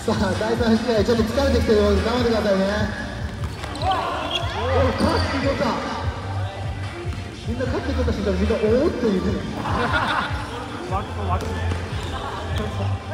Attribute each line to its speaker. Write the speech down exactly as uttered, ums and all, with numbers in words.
Speaker 1: さあだいさん試合ちょっと疲れてきてるようで頑張ってくださいね。おお、勝ってくれた。みんな勝ってくれた瞬間みんなおおっていうね。